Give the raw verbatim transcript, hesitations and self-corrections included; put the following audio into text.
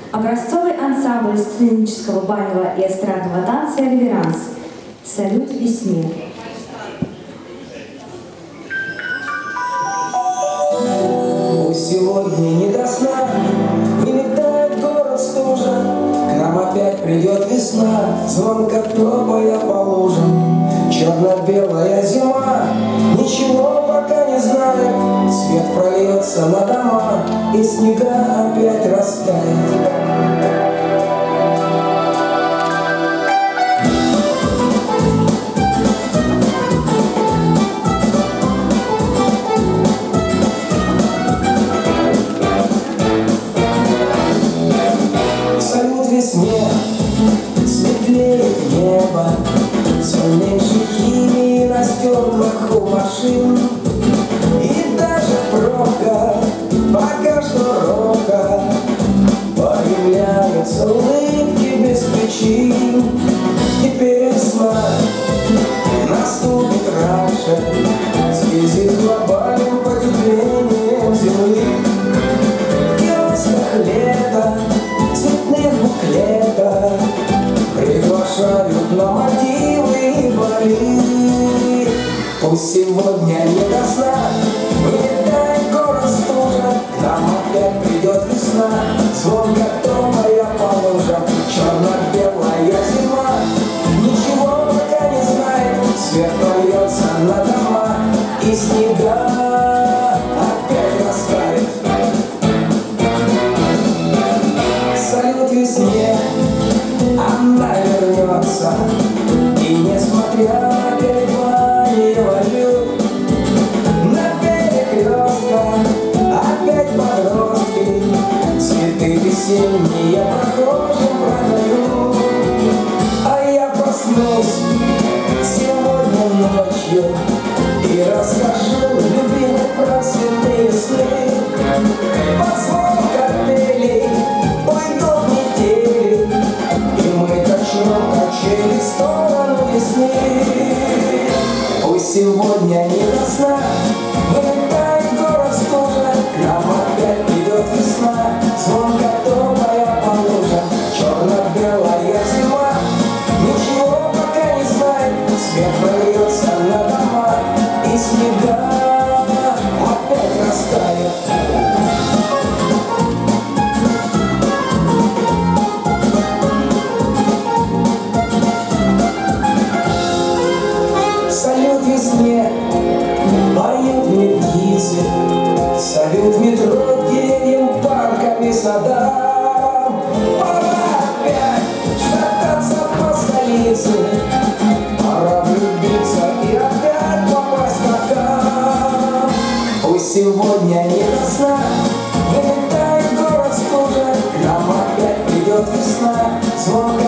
Образцовый ансамбль сценического, бального и эстрадного танца «Реверанс». Салют весне. Сегодня не до сна, вылетает город стужа, к нам опять придет весна, звонко топая по лужам. Черно-белая зима ничего пока не знает, свет прольется на дома, и снега опять растает. Весне светлеет небо, все меньше химии на стеклах у машин, и даже пробка, пока что робко, появляются улыбки без причин. Теперь весна наступит раньше, связи с глобальным потеплением земли. В киосках лето, цветных буклетах приглашают на Мальдивы и Бали. Пусть сегодня не до сна, вылетает город стужа, к нам опять придет весна, звонко топая по лужам. Черно-белая зима ничего пока не знает, свет прольется на дома, и снега опять растает. Салют весне, она вернется, и несмотря на переклание валют, на перекрестках опять подростки цветы весенние прохожим продают. А я проснусь сегодня ночью и расскажу любимой про цветы сны. Под звон коктейлей уйдут недели, и мы качнем качели в сторону весны. Пусть сегодня не до сна, вылетает город стужа, к нам опять придет весна, звонко топая по лужам. Черно-белая зима ничего пока не знает, свет прольется на дома, и снега опять растает. Салют весне, поют мне птицы, салют метро деревьям, паркам и садам. Пора опять шататься по столице, пора влюбиться и опять попасть в рукав. Пусть сегодня не до сна, вылетает город стужа, к нам опять придет весна, звонко